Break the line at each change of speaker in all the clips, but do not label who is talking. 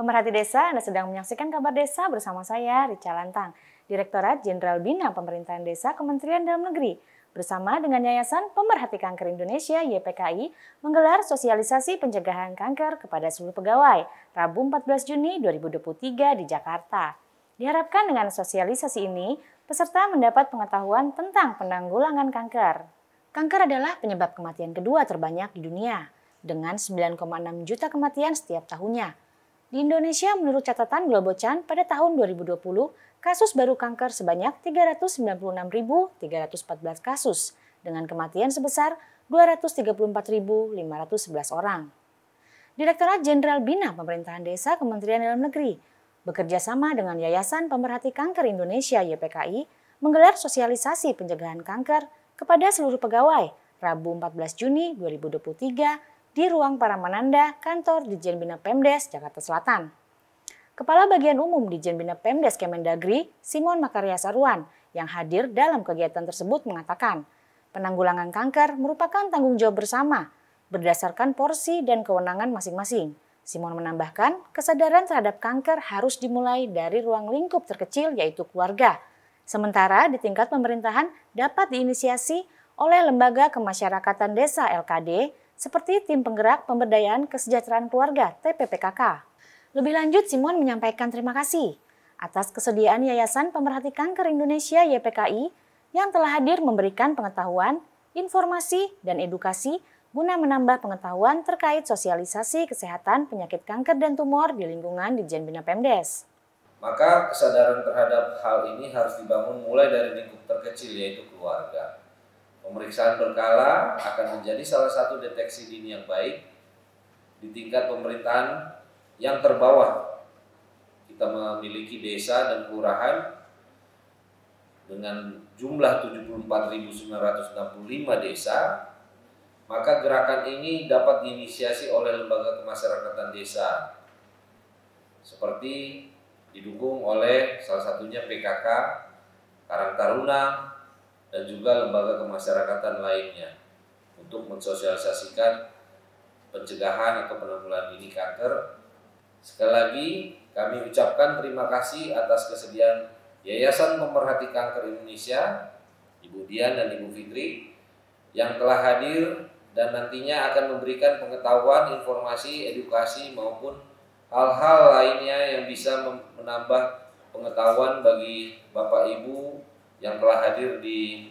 Pemerhati desa, Anda sedang menyaksikan kabar desa bersama saya, Rica Lantang, Direktorat Jenderal Bina Pemerintahan Desa Kementerian Dalam Negeri, bersama dengan Yayasan Pemerhati Kanker Indonesia (YPKI) menggelar sosialisasi pencegahan kanker kepada seluruh pegawai Rabu 14 Juni 2023 di Jakarta. Diharapkan dengan sosialisasi ini, peserta mendapat pengetahuan tentang penanggulangan kanker. Kanker adalah penyebab kematian kedua terbanyak di dunia, dengan 9,6 juta kematian setiap tahunnya. Di Indonesia, menurut catatan Globocan, pada tahun 2020, kasus baru kanker sebanyak 396.314 kasus, dengan kematian sebesar 234.511 orang. Direktorat Jenderal Bina Pemerintahan Desa Kementerian Dalam Negeri bekerja sama dengan Yayasan Pemerhati Kanker Indonesia (YPKI) menggelar sosialisasi pencegahan kanker kepada seluruh pegawai Rabu 14 Juni 2023 di ruang Paramananda, kantor Ditjen Bina Pemdes, Jakarta Selatan. Kepala Bagian Umum Ditjen Bina Pemdes Kemendagri, Simon Makaria Saruan, yang hadir dalam kegiatan tersebut mengatakan, penanggulangan kanker merupakan tanggung jawab bersama, berdasarkan porsi dan kewenangan masing-masing. Simon menambahkan, kesadaran terhadap kanker harus dimulai dari ruang lingkup terkecil, yaitu keluarga. Sementara di tingkat pemerintahan dapat diinisiasi oleh Lembaga Kemasyarakatan Desa (LKD), seperti Tim Penggerak Pemberdayaan Kesejahteraan Keluarga (TPPKK). Lebih lanjut, Simon menyampaikan terima kasih atas kesediaan Yayasan Pemerhati Kanker Indonesia (YPKI) yang telah hadir memberikan pengetahuan, informasi, dan edukasi guna menambah pengetahuan terkait sosialisasi kesehatan penyakit kanker dan tumor di lingkungan Ditjen Bina Pemdes.
Maka kesadaran terhadap hal ini harus dibangun mulai dari lingkup terkecil, yaitu keluarga. Pemeriksaan berkala akan menjadi salah satu deteksi dini yang baik di tingkat pemerintahan yang terbawah. Kita memiliki desa dan kelurahan dengan jumlah 74.965 desa, maka gerakan ini dapat diinisiasi oleh lembaga kemasyarakatan desa, seperti didukung oleh salah satunya PKK, Karang Taruna, dan juga lembaga kemasyarakatan lainnya untuk mensosialisasikan pencegahan atau penanggulangan dini kanker. Sekali lagi kami ucapkan terima kasih atas kesediaan Yayasan Pemerhati Kanker Indonesia, Ibu Dian dan Ibu Fitri, yang telah hadir dan nantinya akan memberikan pengetahuan, informasi, edukasi maupun hal-hal lainnya yang bisa menambah pengetahuan bagi Bapak Ibu yang telah hadir di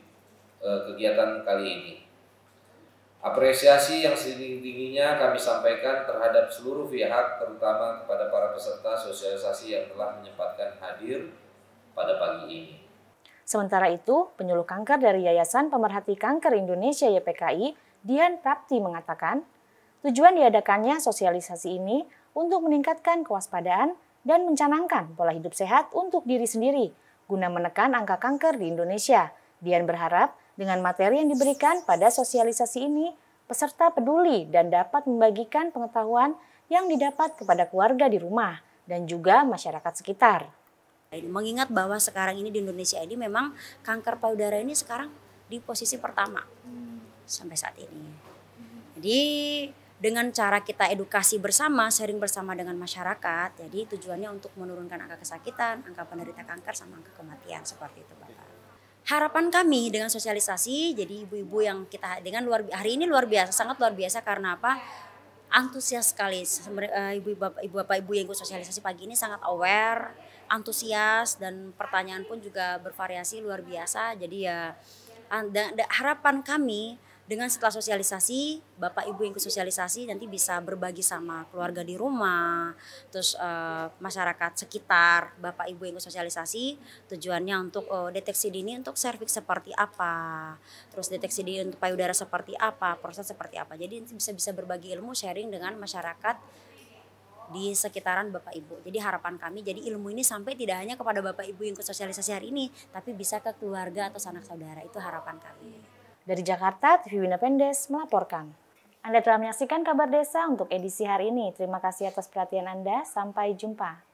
kegiatan kali ini. Apresiasi yang setinggi-tingginya kami sampaikan terhadap seluruh pihak, terutama kepada para peserta sosialisasi yang telah menyempatkan hadir pada pagi ini.
Sementara itu, penyuluh kanker dari Yayasan Pemerhati Kanker Indonesia (YPKI), Dian Prapti mengatakan, tujuan diadakannya sosialisasi ini untuk meningkatkan kewaspadaan dan mencanangkan pola hidup sehat untuk diri sendiri, guna menekan angka kanker di Indonesia. Dian berharap dengan materi yang diberikan pada sosialisasi ini, peserta peduli dan dapat membagikan pengetahuan yang didapat kepada keluarga di rumah dan juga masyarakat sekitar.
Mengingat bahwa sekarang ini di Indonesia ini memang kanker payudara ini sekarang di posisi pertama sampai saat ini. Jadi dengan cara kita edukasi bersama, sharing bersama dengan masyarakat, jadi tujuannya untuk menurunkan angka kesakitan, angka penderita kanker, sama angka kematian, seperti itu Bapak. Harapan kami dengan sosialisasi, jadi ibu-ibu yang kita dengan hari ini luar biasa, sangat luar biasa karena apa? Antusias sekali, ibu-bapak yang ikut sosialisasi pagi ini sangat aware, antusias, dan pertanyaan pun juga bervariasi luar biasa. Jadi ya harapan kami dengan setelah sosialisasi, Bapak Ibu yang ikut sosialisasi nanti bisa berbagi sama keluarga di rumah, terus masyarakat sekitar, Bapak Ibu yang ikut sosialisasi, tujuannya untuk deteksi dini untuk serviks seperti apa, terus deteksi dini untuk payudara seperti apa, proses seperti apa. Jadi bisa berbagi ilmu, sharing dengan masyarakat di sekitaran Bapak Ibu. Jadi harapan kami, jadi ilmu ini sampai tidak hanya kepada Bapak Ibu yang ikut sosialisasi hari ini, tapi bisa ke keluarga atau sanak saudara. Itu harapan kami.
Dari Jakarta, TV Bina Pemdes melaporkan. Anda telah menyaksikan kabar desa untuk edisi hari ini. Terima kasih atas perhatian Anda. Sampai jumpa.